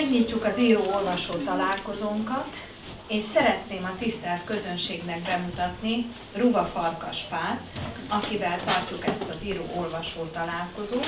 Megnyitjuk az író-olvasó találkozónkat, és szeretném a tisztelt közönségnek bemutatni Ruva Farkas Pált, akivel tartjuk ezt az író-olvasó találkozót.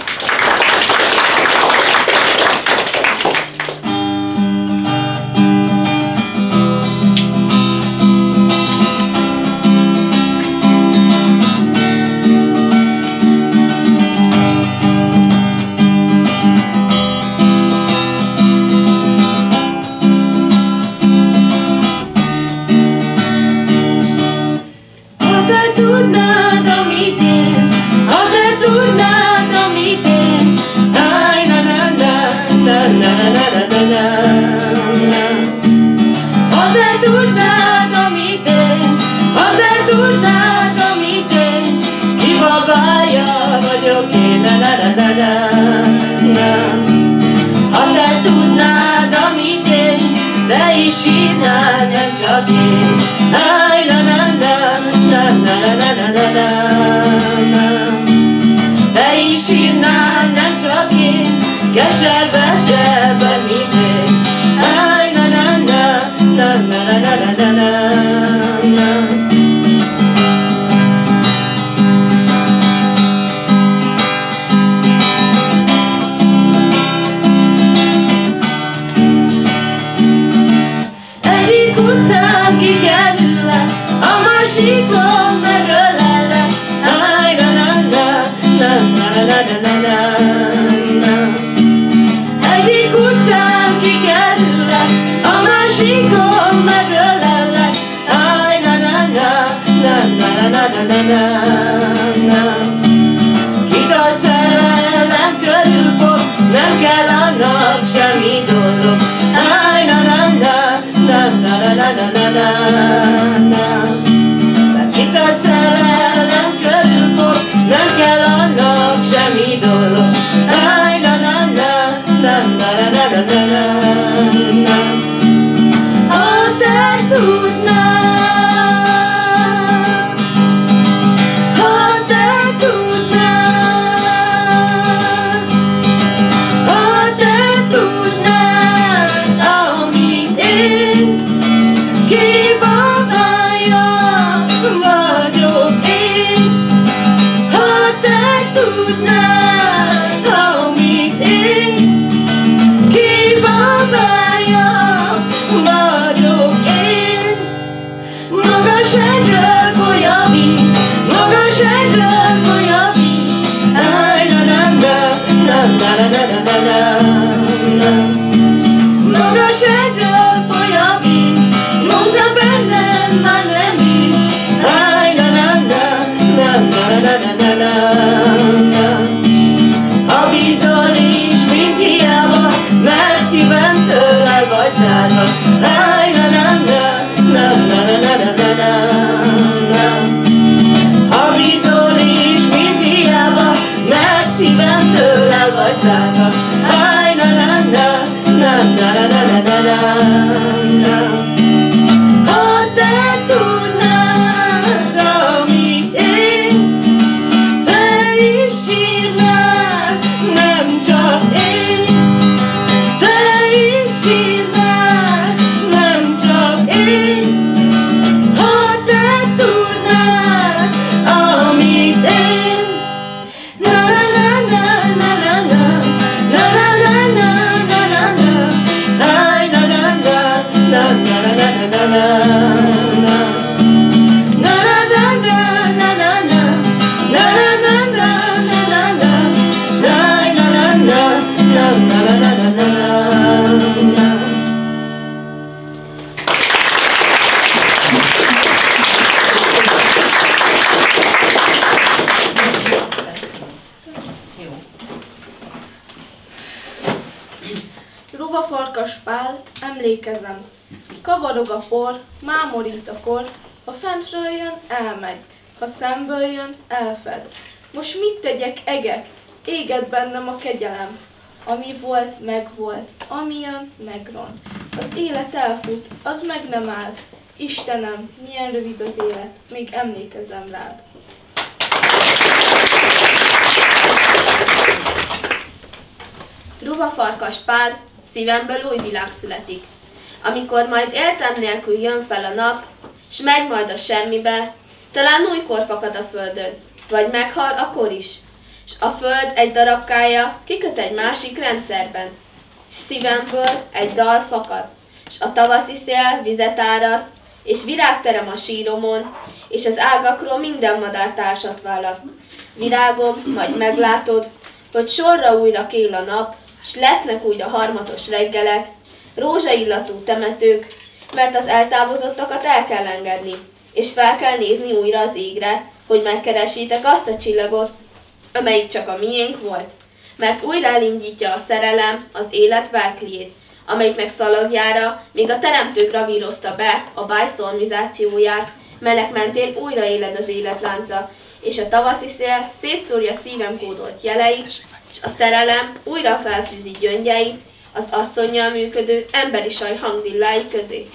Ruva Farkas Pál, emlékezem. Kavarog a por, mámorít a kor, ha fentről jön, elmegy, ha szemből jön, elfed. Most mit tegyek, egek? Éget bennem a kegyelem. Ami volt, megvolt, ami jön, megron. Az élet elfut, az meg nem áll. Istenem, milyen rövid az élet, még emlékezem rád. Ruva Farkas Pál, szívemből új világ születik. Amikor majd értelem nélkül jön fel a nap, s megy majd a semmibe, talán újkor fakad a földön, vagy meghal a kor is. S a föld egy darabkája kiköt egy másik rendszerben, s szívemből egy dal fakad, s a tavaszi szél vizet áraszt, és virágterem a síromon, és az ágakról minden madár társat választ. Virágom, majd meglátod, hogy sorra újra kél a nap, s lesznek újra harmatos reggelek, rózsaillatú temetők, mert az eltávozottakat el kell engedni, és fel kell nézni újra az égre, hogy megkeresitek azt a csillagot, amelyik csak a miénk volt. Mert újra elindítja a szerelem az élet verkliét, amelyik meg szalagjára még a teremtő gravírozta be a bájszolmizációját, melynek mentén újra éled az életlánca, és a tavaszi szél szétszórja szívem kódolt jeleit, és a szerelem újra felfűzi gyöngyeit az asszonnyal működő emberi saj hangvillái közé.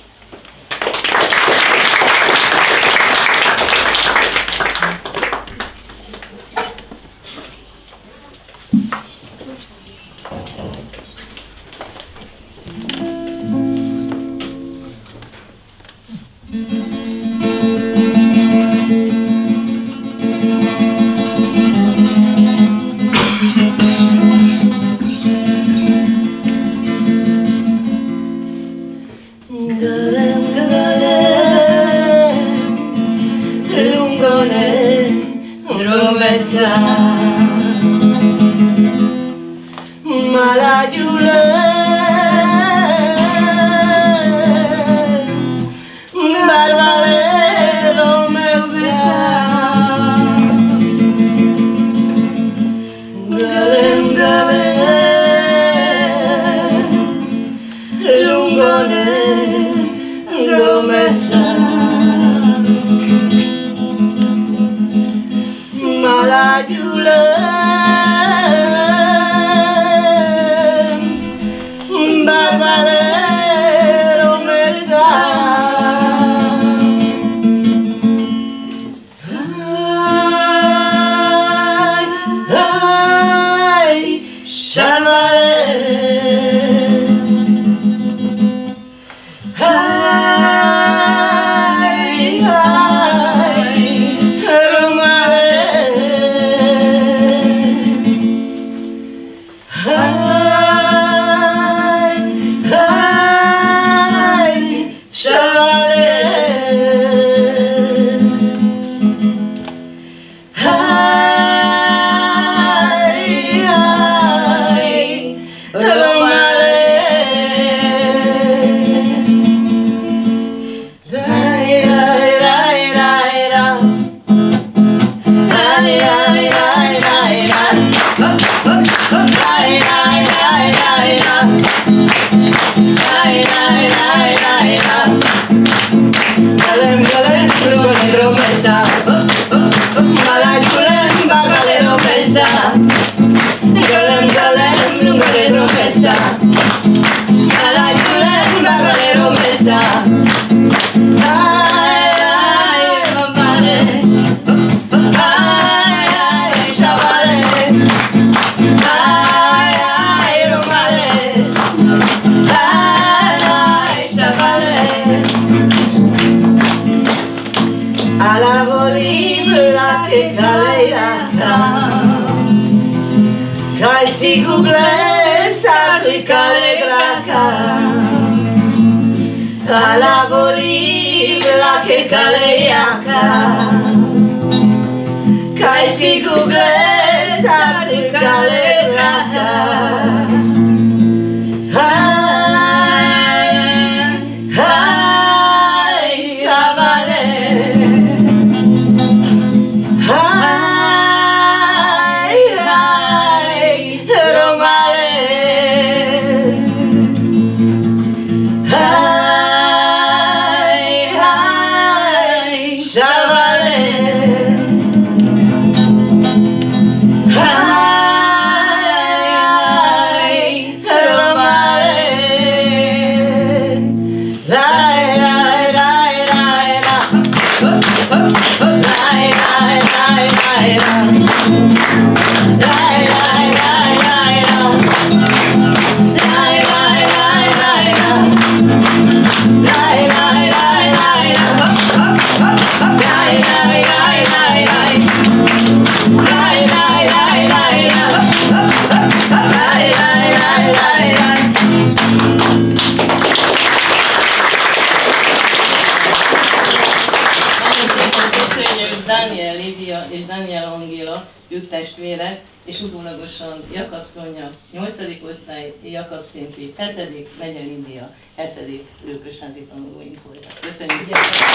testvére, és utólagosan Jakab Szonya 8. osztály, Jakab Szinti 7., Lengyel India 7. örökösházi tanulóink voltak. Köszönjük!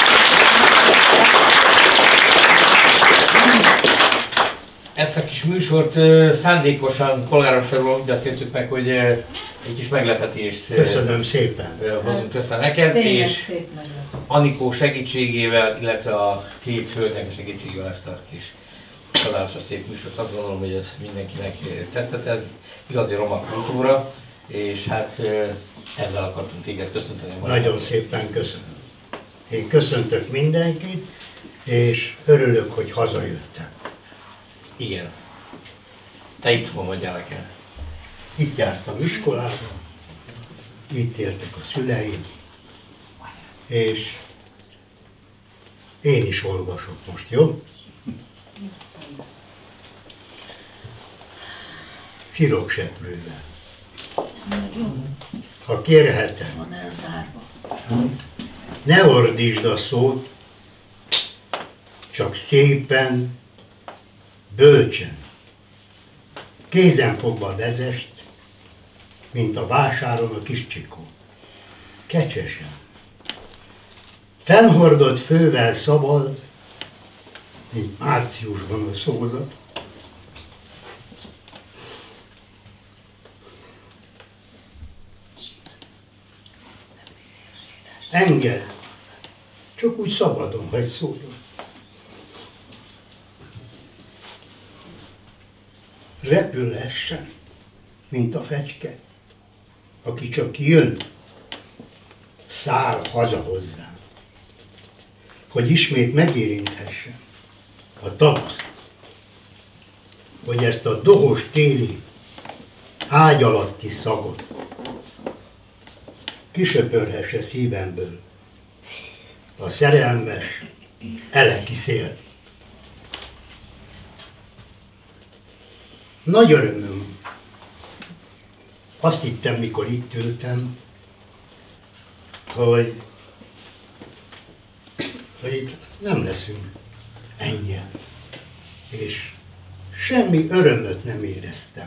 Ezt a kis műsort szándékosan polgármesterről úgy beszéltük meg, hogy egy kis meglepetést Köszönöm szépen. hozunk össze neked, és Anikó segítségével, illetve a két hölgynek segítségével ezt a kis csodálatos szép műsort. Azt gondolom, hogy ez mindenkinek tetszett, ez igazi roma kultúra, és hát ezzel akartunk téged köszönteni. Nagyon szépen köszönöm. Én köszöntök mindenkit, és örülök, hogy hazajöttem. Igen. Te itthon vagy el. Itt jártam iskolába, itt éltek a szüleim, és én is olvasok most, jó? Szirokseprővel. Ha kérhetem, ne ordítsd a szót, csak szépen, bölcsen, kézen fogva vezest, mint a vásáron a kis csikó. Kecsesen. Fennhordott fővel szabad, mint márciusban a szózat. Engedd, csak úgy szabadon hagy szóljon. Repülhessen, mint a fecske, aki csak jön, száll haza hozzám, hogy ismét megérinthessen a tavaszt, hogy ezt a dohos téli ágy alatti szagot kisöpörhesse szívemből a szerelmes eleki szél. Nagy örömöm. Azt hittem, mikor itt ültem, hogy itt nem leszünk ennyien. És semmi örömöt nem éreztem.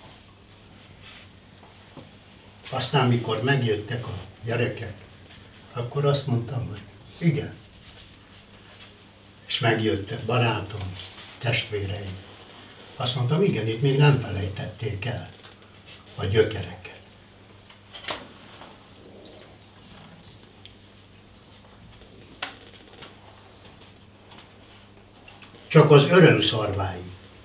Aztán, mikor megjöttek a gyerekek, akkor azt mondtam, hogy igen. És megjöttek barátom, testvéreim. Azt mondtam, igen, itt még nem felejtették el a gyökereket. Csak az öröm szarvái.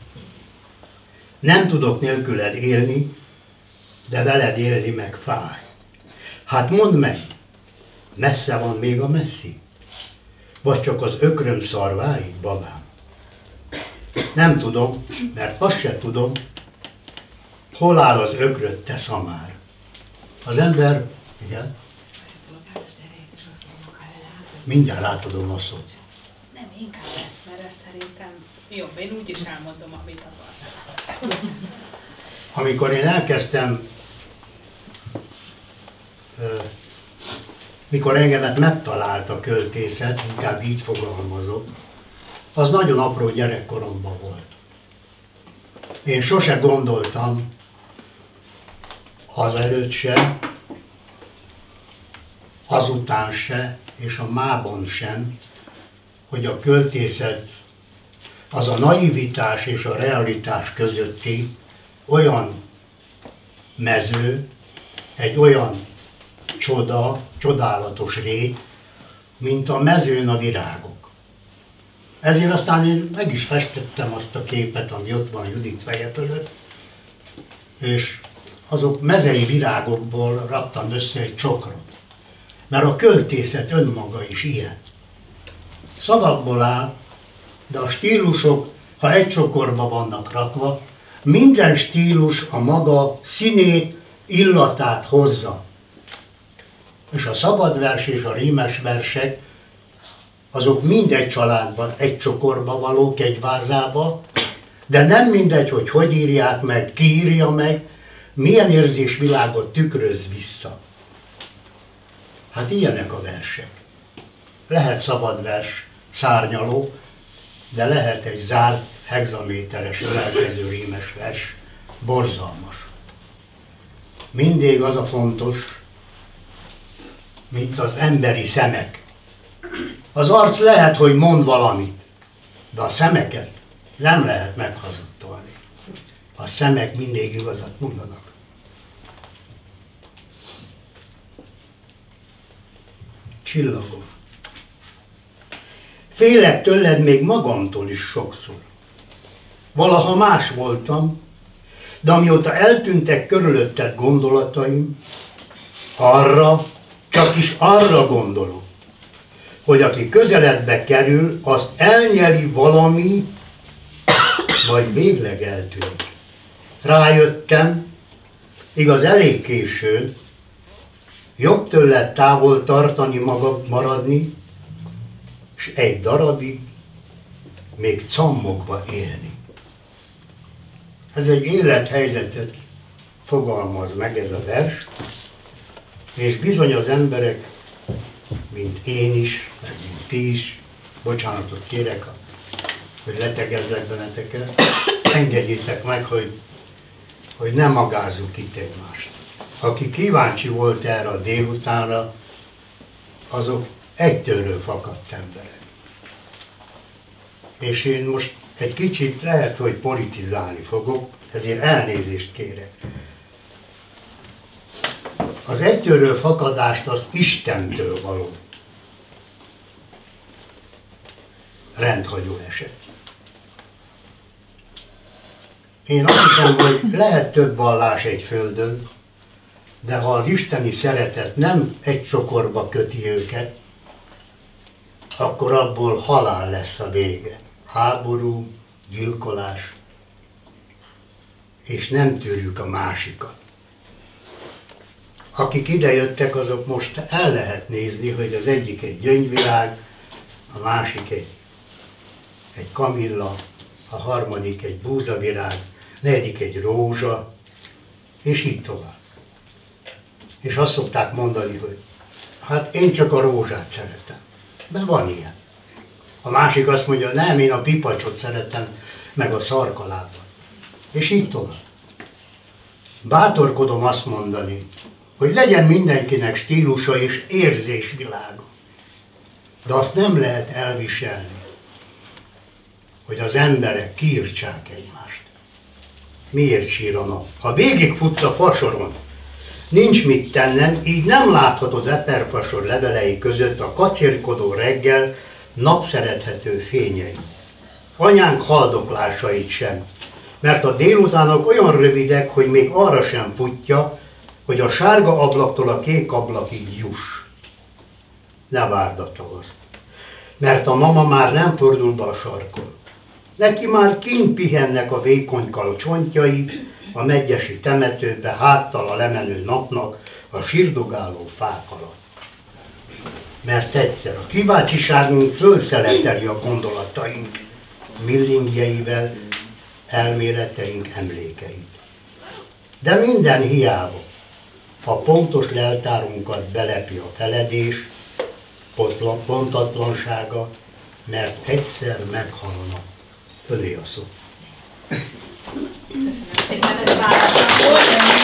Nem tudok nélküled élni, de veled élni meg fáj. Hát mondd meg, messze van még a messzi? Vagy csak az ökröm szarvái, babám? Nem tudom, mert azt se tudom, hol áll az ökröt te szamár. Az ember, igen, mindjárt átadom a szót. Nem, inkább ezt, mert ez szerintem jobb. Én úgy is elmondom, amit akartam. Amikor én elkezdtem, mikor engemet megtalált a költészet, inkább így fogalmazok, az nagyon apró gyerekkoromban volt. Én sose gondoltam, azelőtt se, azután se, és a mában sem, hogy a költészet az a naivitás és a realitás közötti olyan mező, egy olyan csodálatos rét, mint a mezőn a virágok. Ezért aztán én meg is festettem azt a képet, ami ott van Judit feje fölött, és azok mezei virágokból raktam össze egy csokrot. Mert a költészet önmaga is ilyen. Szavakból áll, de a stílusok, ha egy csokorba vannak rakva, minden stílus a maga színét, illatát hozza. És a szabadvers és a rímes versek, azok mindegy családban, egy csokorba valók, egy vázába, de nem mindegy, hogy írják meg, ki írja meg, milyen érzésvilágot tükröz vissza. Hát ilyenek a versek. Lehet szabadvers, szárnyaló, de lehet egy zárt hexaméteres, ölelkező rímes vers, borzalmas. Mindig az a fontos, mint az emberi szemek. Az arc lehet, hogy mond valamit, de a szemeket nem lehet meghazudtolni. A szemek mindig igazat mondanak. Csillagom. Félek tőled még magamtól is sokszor. Valaha más voltam, de amióta eltűntek körülötted gondolataim, arra, csak is arra gondolok, hogy aki közeledbe kerül, azt elnyeli valami, majd végleg eltűnik. Rájöttem, igaz elég későn, jobb tőled távol tartani maradni, és egy darabig még cammogva élni. Ez egy élethelyzetet fogalmaz meg ez a vers, és bizony az emberek, mint én is, meg mint ti is, bocsánatot kérek, hogy letegezzek benneteket, engedjétek meg, hogy ne magázzuk itt egymást. Aki kíváncsi volt erre a délutánra, azok egytőről fakadt emberek. És én most egy kicsit lehet, hogy politizálni fogok, ezért elnézést kérek. Az egytőről fakadást az Istentől való rendhagyó eset. Én azt hiszem, hogy lehet több vallás egy földön, de ha az isteni szeretet nem egy csokorba köti őket, akkor abból halál lesz a vége. Háború, gyilkolás, és nem tűrjük a másikat. Akik idejöttek, azok most el lehet nézni, hogy az egyik egy gyöngyvirág, a másik egy kamilla, a harmadik egy búzavirág, negyedik egy rózsa, és így tovább. És azt szokták mondani, hogy hát én csak a rózsát szeretem. De van ilyen. A másik azt mondja, nem, én a pipacsot szeretem, meg a szarkalábat. És így tovább. Bátorkodom azt mondani, hogy legyen mindenkinek stílusa és érzésvilága. De azt nem lehet elviselni, hogy az emberek kiírtsák egymást. Miért sír a nap? Ha végigfutsz a fasoron, nincs mit tennem, így nem láthatod az eperfasor levelei között a kacérkodó reggel napszerethető fényei. Anyánk haldoklásait sem, mert a délutánok olyan rövidek, hogy még arra sem futja, hogy a sárga ablaktól a kék ablakig juss. Ne várd a tavaszt, mert a mama már nem fordul be a sarkon. Neki már kint pihennek a vékonykal csontjai, a megyesi temetőbe háttal a lemenő napnak a sírdogáló fák alatt. Mert egyszer a kíváncsiságunk fölszeleteli a gondolataink millingjeivel, elméleteink emlékeit. De minden hiába, ha pontos leltárunkat belepi a feledés, pontatlansága, mert egyszer meghalnak. Öné a szó. Köszönöm szépen, ez választható.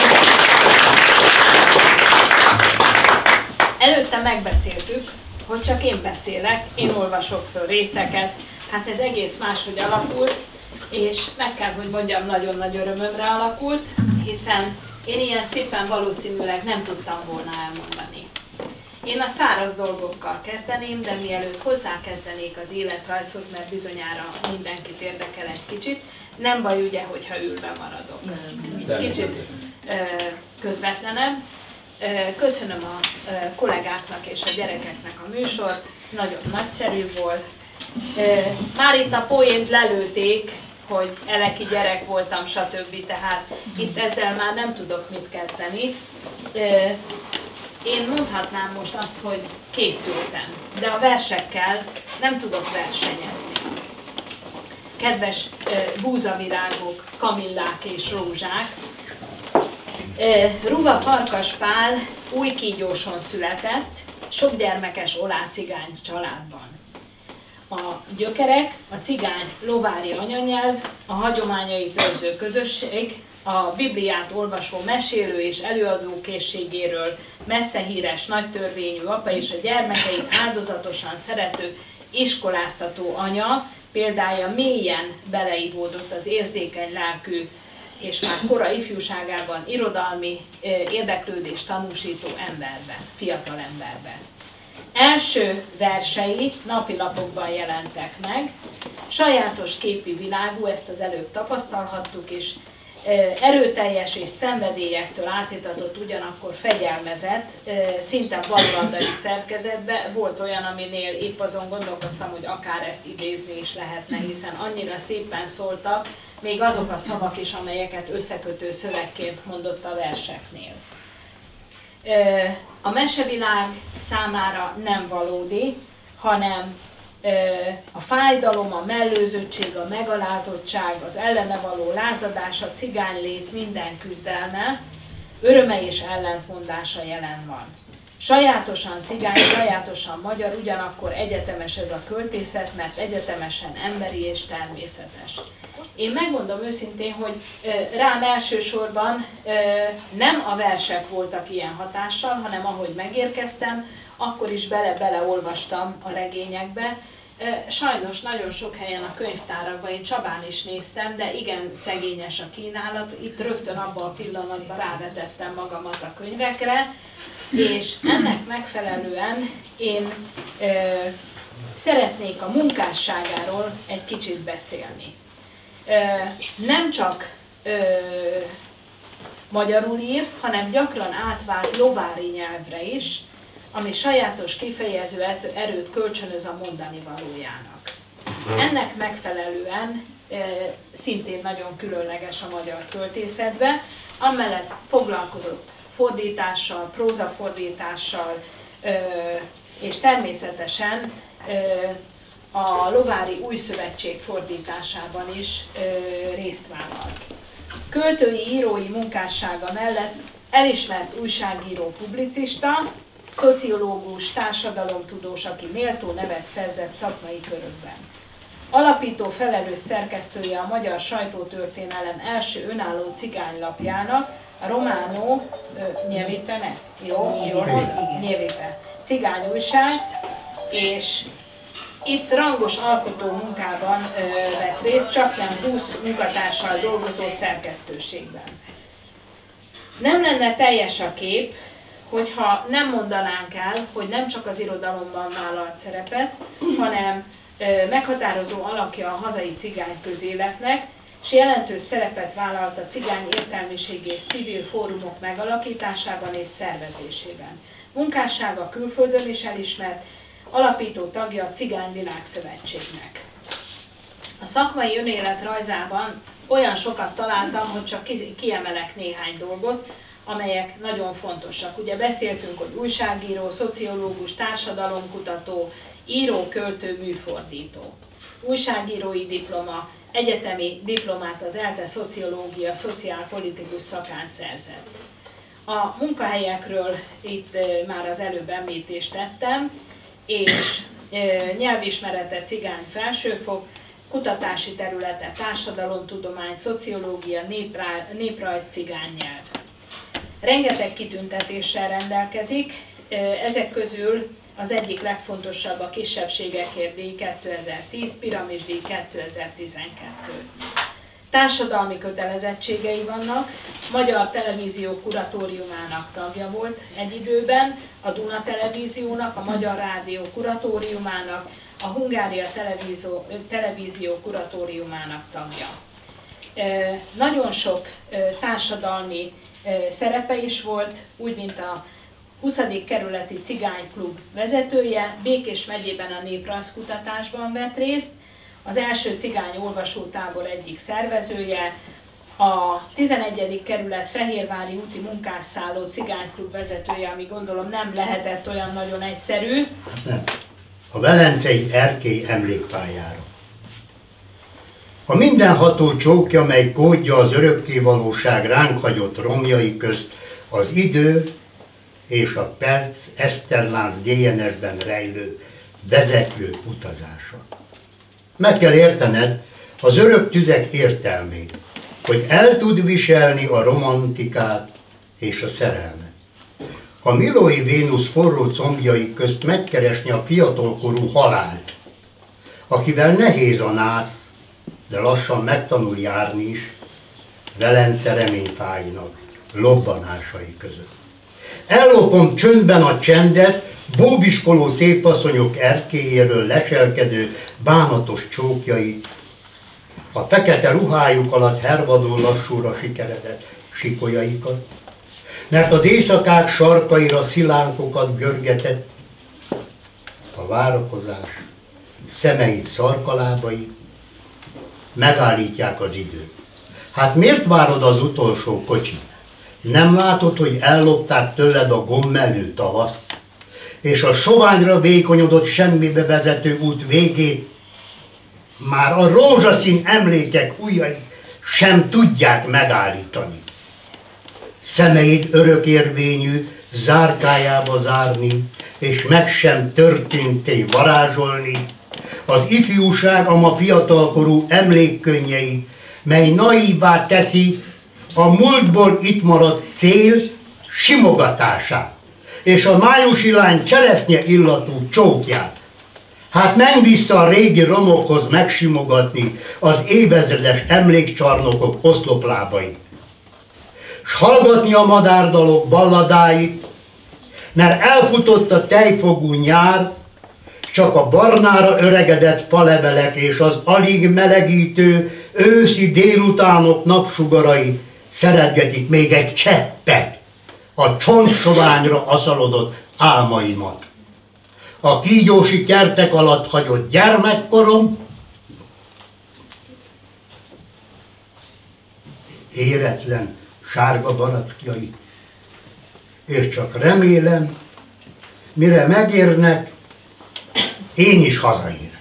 Előtte megbeszéltük, hogy csak én beszélek, én olvasok föl részeket. Hát ez egész máshogy alakult, és meg kell, hogy mondjam, nagyon nagy örömömre alakult, hiszen én ilyen szépen valószínűleg nem tudtam volna elmondani. Én a száraz dolgokkal kezdeném, de mielőtt hozzákezdenék az életrajzhoz, mert bizonyára mindenkit érdekel egy kicsit, nem baj ugye, hogyha ülve maradok. Kicsit közvetlenebb. Köszönöm a kollégáknak és a gyerekeknek a műsort, nagyon nagyszerű volt. Már itt a poént lelőték, hogy eleki gyerek voltam, stb. Tehát itt ezzel már nem tudok mit kezdeni. Én mondhatnám most azt, hogy készültem, de a versekkel nem tudok versenyezni. Kedves búzavirágok, kamillák és rózsák, Ruva Farkas Pál Újkígyóson született, sokgyermekes olácigány családban. A gyökerek, a cigány lovári anyanyelv, a hagyományait őrző közösség, a Bibliát olvasó mesélő és előadó készségéről messze híres nagytörvényű apa és a gyermekeit áldozatosan szerető iskoláztató anya példája mélyen beleivódott az érzékeny lelkű és már kora ifjúságában irodalmi érdeklődést tanúsító emberbe, fiatal emberbe. Első versei napilapokban jelentek meg, sajátos képi világú, ezt az előbb tapasztalhattuk is, erőteljes és szenvedélyektől átitatott, ugyanakkor fegyelmezett, szinte ballagdai szerkezetbe. Volt olyan, aminél épp azon gondolkoztam, hogy akár ezt idézni is lehetne, hiszen annyira szépen szóltak, még azok a szavak is, amelyeket összekötő szövegként mondott a verseknél. A mesevilág számára nem valódi, hanem a fájdalom, a mellőzöttség, a megalázottság, az ellene való lázadás, a cigánylét minden küzdelme, öröme és ellentmondása jelen van. Sajátosan cigány, sajátosan magyar, ugyanakkor egyetemes ez a költészet, mert egyetemesen emberi és természetes. Én megmondom őszintén, hogy rám elsősorban nem a versek voltak ilyen hatással, hanem ahogy megérkeztem, akkor is bele olvastam a regényekbe. Sajnos nagyon sok helyen a könyvtárakban, én Csabán is néztem, de igen szegényes a kínálat. Itt rögtön abban a pillanatban rávetettem magamat a könyvekre, és ennek megfelelően én szeretnék a munkásságáról egy kicsit beszélni. Nem csak magyarul ír, hanem gyakran átvált lovári nyelvre is, ami sajátos kifejező erőt kölcsönöz a mondani valójának. Ennek megfelelően szintén nagyon különleges a magyar költészetbe, amellett foglalkozott fordítással, prózafordítással, és természetesen a Lovári Új Szövetség fordításában is részt vállalt. Költői, írói munkássága mellett elismert újságíró, publicista, szociológus, társadalomtudós, aki méltó nevet szerzett szakmai körökben. Alapító felelős szerkesztője a Magyar Sajtótörténelem első önálló cigánylapjának, a Romano Nyelvipene, cigány újság, és itt rangos alkotó munkában vett részt, csaknem 20 munkatársal dolgozó szerkesztőségben. Nem lenne teljes a kép, hogyha nem mondanánk el, hogy nem csak az irodalomban vállalt szerepet, hanem meghatározó alakja a hazai cigány közéletnek, és jelentős szerepet vállalt a cigány értelmiségi és civil fórumok megalakításában és szervezésében. Munkássága külföldön is elismert, alapító tagja a Cigány Világszövetségnek. A szakmai önéletrajzában olyan sokat találtam, hogy csak kiemelek néhány dolgot, amelyek nagyon fontosak. Ugye beszéltünk, hogy újságíró, szociológus, társadalomkutató, író, költő, műfordító. Újságírói diploma, egyetemi diplomát az ELTE szociológia, szociálpolitikus szakán szerzett. A munkahelyekről itt már az előbb említést tettem, és nyelvismerete cigány felsőfok, kutatási területe társadalomtudomány, szociológia, néprajz, cigánynyelv. Rengeteg kitüntetéssel rendelkezik, ezek közül az egyik legfontosabb a Kisebbségekért díj 2010, Piramisdíj 2012. Társadalmi kötelezettségei vannak, Magyar Televízió kuratóriumának tagja volt egy időben, a Duna Televíziónak, a Magyar Rádió kuratóriumának, a Hungária Televízió kuratóriumának tagja. Nagyon sok társadalmi szerepe is volt, úgy mint a 20. kerületi cigányklub vezetője, Békés megyében a néprajzkutatásban vett részt, az első cigány olvasótábor egyik szervezője, a 11. kerület Fehérvári úti munkásszálló cigányklub vezetője, ami gondolom nem lehetett olyan nagyon egyszerű. Nem. A Velencei Erkély emlékpályára. A mindenható csókja, mely kódja az örökkévalóság ránk hagyott romjai közt az idő és a perc Eszterlánc DNS-ben rejlő vezeklő utazása. Meg kell értened az örök tüzek értelmét, hogy el tud viselni a romantikát és a szerelmet. A Millói Vénusz forró combjai közt megkeresni a fiatalkorú halált, akivel nehéz a nász, de lassan megtanul járni is, Velence reményfáinak lobbanásai között. Ellopom csöndben a csendet, bóbiskoló szépasszonyok erkélyéről leselkedő bánatos csókjait, a fekete ruhájuk alatt hervadó lassúra sikeredett sikolyaikat, mert az éjszakák sarkaira szilánkokat görgetett, a várakozás szemeit szarkalábai megállítják az időt. Hát miért várod az utolsó kocsit? Nem látod, hogy ellopták tőled a gommelő tavaszt, és a soványra vékonyodott semmibe vezető út végét már a rózsaszín emlékek ujjai sem tudják megállítani. Szemeid örökérvényű zárkájába zárni, és meg sem történté varázsolni, az ifjúság a ma fiatalkorú emlékkönnyei, mely naívá teszi a múltból itt maradt szél simogatását, és a májusi lány cseresznye illatú csókját. Hát menj vissza a régi romokhoz megsimogatni az évezredes emlékcsarnokok oszloplábait, s hallgatni a madárdalok balladáit, mert elfutott a tejfogú nyár, csak a barnára öregedett falevelek és az alig melegítő őszi délutánok napsugarai szeretgetik még egy cseppet a csontsoványra aszalodott álmaimat. A kígyósi kertek alatt hagyott gyermekkorom éretlen sárga barackjai, és csak remélem, mire megérnek, én is hazaérek.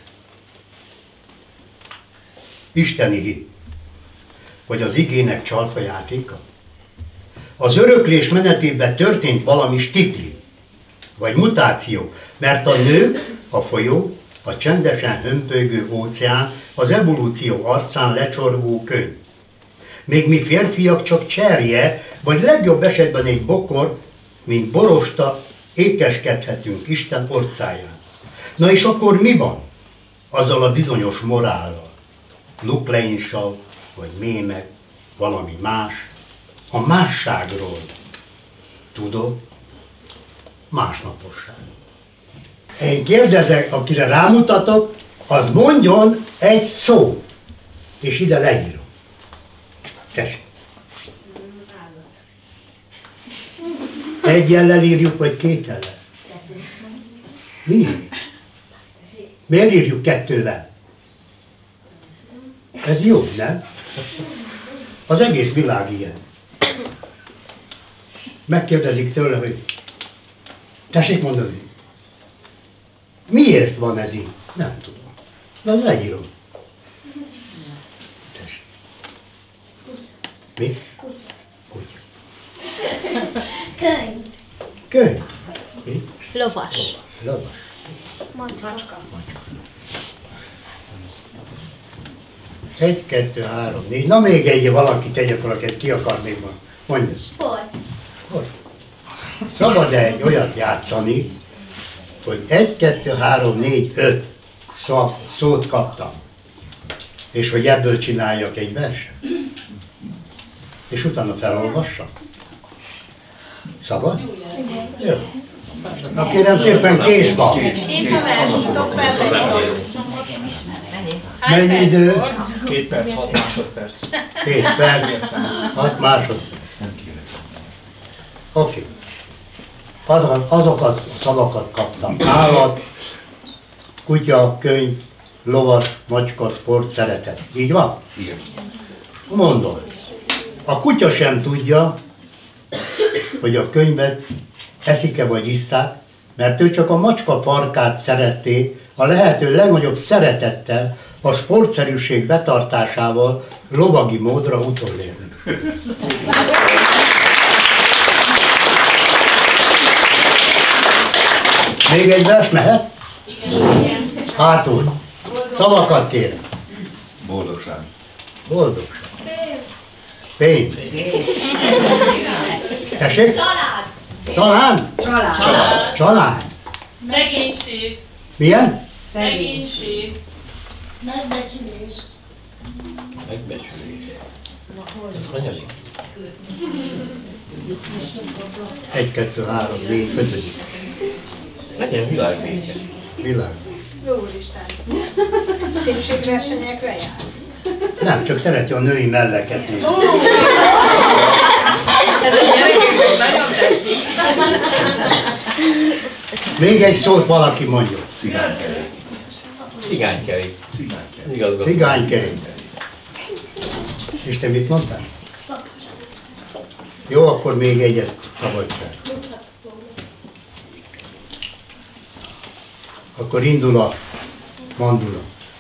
Isteni hit, vagy az igének csalfajátéka? Az öröklés menetében történt valami stikli, vagy mutáció, mert a nők, a folyó, a csendesen hömpölygő óceán, az evolúció arcán lecsorgó könyv. Még mi férfiak csak cserje, vagy legjobb esetben egy bokor, mint borosta, ékeskedhetünk Isten orcáján. Na és akkor mi van azzal a bizonyos morállal? Nukleinsav, vagy mémek, valami más? A másságról tudod? Másnaposság. Én kérdezek, akire rámutatok, az mondjon egy szót, és ide leírom. Tessék. Egy jellel írjuk, vagy két jellel? Miért? Miért írjuk kettővel? Ez jó, nem? Az egész világ ilyen. Megkérdezik tőle, hogy tessék mondani, miért van ez így? Nem tudom. De leírom. Tessék. Mi? Kutya. Könyv. Könyv. Mi? Lovas. Lovas. Macska. 1, 2, 3, 4. Na még egy valaki tegye fel, akit ki akar még van. Mondj ezt. Sport. Szabad-e egy olyat játszani, hogy 1, 2, 3, 4, 5 szót kaptam, és hogy ebből csináljak egy verset? És utána felolvassam? Szabad? Jó. Na kérem szépen, kész van. Kész a vers, Mennyi idő? 2 perc, 6 másodperc. 2 perc, 6 másodperc. Oké. Azokat a szavakat kaptam. Állat, kutya, könyv, lovas, macska, sport, szeretet. Így van? Igen. Mondom. A kutya sem tudja, hogy a könyvet eszik-e vagy isszák, mert ő csak a macska farkát szeretné a lehető legnagyobb szeretettel, a sportszerűség betartásával lovagi módra utolérni. Még egy vers mehet? Igen. Hátul. Szavakat kérem. Boldogság. Boldogság. Pénz. Tessék? Talán? Család. Szegénység. Milyen? Szegénység. Megbecsülés. Megbecsülés. Ez hanyadik? 1, 2, 3, 4, 5. Legyen világbéke. Világ. Úristen. Szépségversenyekre jár. Nem, csak szereti a női melleket nézni. Ez a gyerekeknek nagyon tetszik. Még egy szót valaki mondja. Cigánykerék. Cigánykerék. Cigánykerék. Igazgató. Cigánykerék. És te mit mondtál? Jó, akkor még egyet szabadság. Akkor indul a mandula.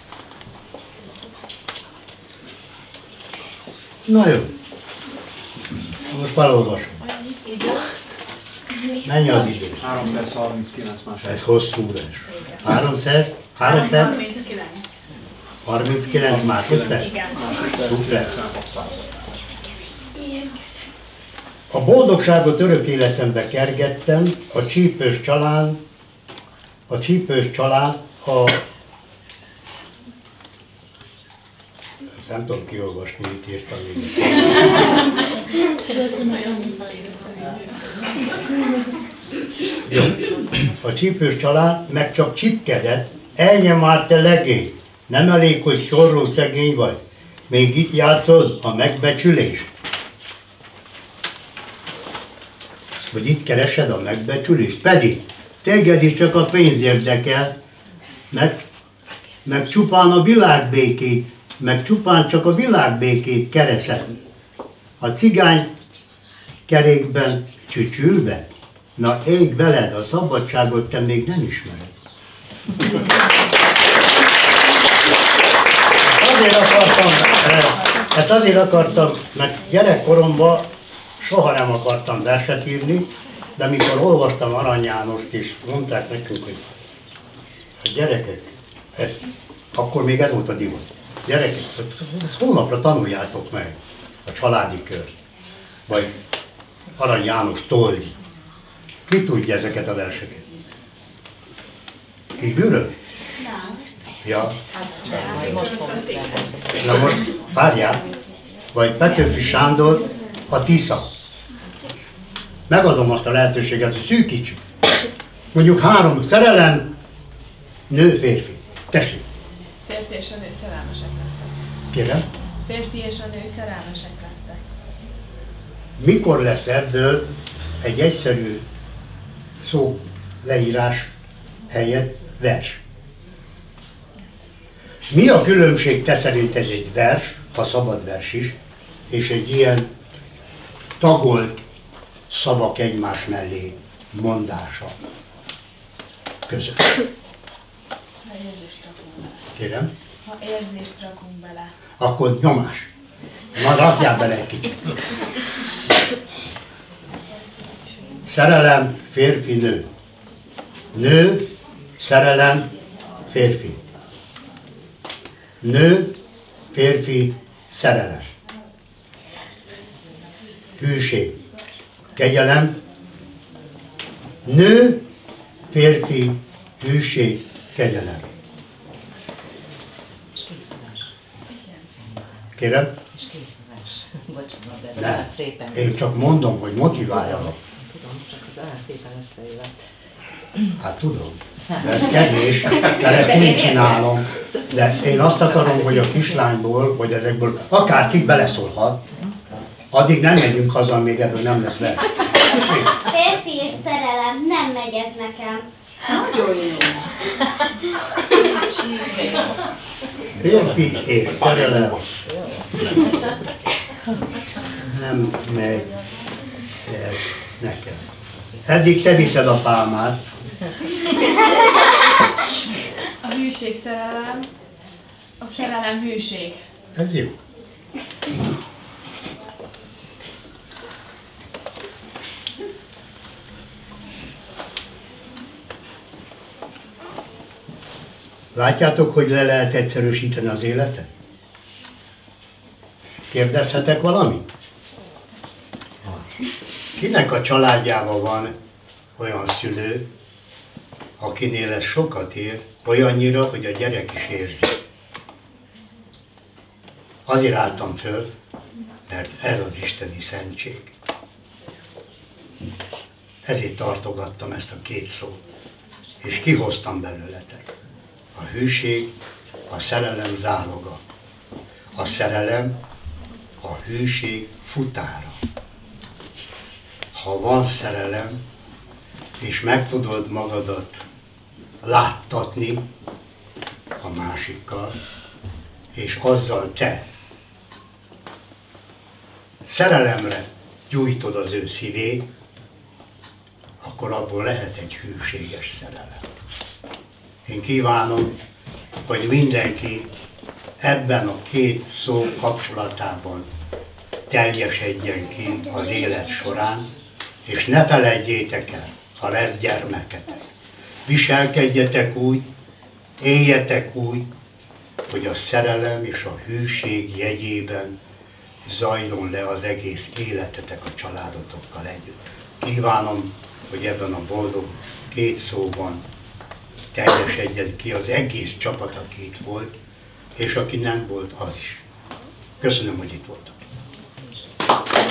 Na jó. Most felolvasom. Mennyi az idő? 3 perc 39 másodperc. Ez hosszú lesz. 3 perc? 3 perc? 39. 39 másodperc? Igen. Szuper. A boldogságot örök életembe kergettem, a csípős család, ezt nem tudom kiolvasni, mit írtam még. Jó. A csípős család meg csak csipkedett, elnye már te legény, nem elég, hogy csorró szegény vagy, még itt játszod a megbecsülést. Hogy itt keresed a megbecsülést, pedig téged is csak a pénz érdekel, meg csupán a világbékét, meg csupán csak a világbékét keresed. A cigány kerékben csücsülve, na ég veled, a szabadságot te még nem ismered. Ezt azért akartam, mert gyerekkoromban soha nem akartam verset írni, de mikor olvastam Arany Jánost is, mondták nekünk, hogy a gyerekek, akkor még ez volt a divat. Gyerekek, ezt holnapra tanuljátok meg, a családi kör, vagy Arany János Toldi. Ki tudja ezeket a verseket? Kívülről? Ja. Na most várjál, vagy Petőfi Sándor, a Tisza. Megadom azt a lehetőséget, hogy szűkítsük. Mondjuk 3 szerelem, nő, férfi. Tessék. Férfi és a nő szerelmesek lettek. Kérem. Férfi és a nő szerelmesek lettek. Mikor lesz ebből egy egyszerű szó leírás helyett vers? Mi a különbség te szerinted egy vers, ha szabad vers is, és egy ilyen tagolt szavak egymás mellé mondása között? Kérem? Ha érzést rakunk bele. Akkor nyomás. Na, rakjál bele egy kicsit. Szerelem, férfi, nő. Nő, szerelem, férfi. Nő, férfi, szerelem. Hűség, kegyelem. Nő, férfi, hűség, kegyelem. Kérem? És kész a vers. Bocsánat, de ez Nem. olyan szépen. Én csak mondom, hogy motiváljalak. Tudom, csak az olyan szépen összeillett. Hát tudom, de ez kevés, mert ezt én csinálom. De én azt akarom, hogy a kislányból, vagy ezekből akárki beleszólhat, addig nem megyünk haza, még ebből nem lesz vers. Férfi és szerelem, nem megy ez nekem. Nagyon jó. Férfi és szerelem nem megy ez nekem. Eddig te viszed a pálmát. A hűség szerelem, a szerelem hűség. Ez jó. Látjátok, hogy le lehet egyszerűsíteni az életet? Kérdezhetek valamit? Kinek a családjában van olyan szülő, akinél ez sokat ér, olyannyira, hogy a gyerek is érzi? Azért álltam föl, mert ez az isteni szentség. Ezért tartogattam ezt a két szót, és kihoztam belőletek. A hűség, a szerelem záloga. A szerelem, a hűség futára. Ha van szerelem, és meg tudod magadat láttatni a másikkal, és azzal te szerelemre gyújtod az ő szívét, akkor abból lehet egy hűséges szerelem. Én kívánom, hogy mindenki ebben a két szó kapcsolatában teljesedjen ki az élet során, és ne feledjétek el, ha lesz gyermeketek. Viselkedjetek úgy, éljetek úgy, hogy a szerelem és a hűség jegyében zajlon le az egész életetek a családotokkal együtt. Kívánom, hogy ebben a boldog két szóban teljesedjen ki az egész csapat, aki itt volt, és aki nem volt, az is. Köszönöm, hogy itt voltak.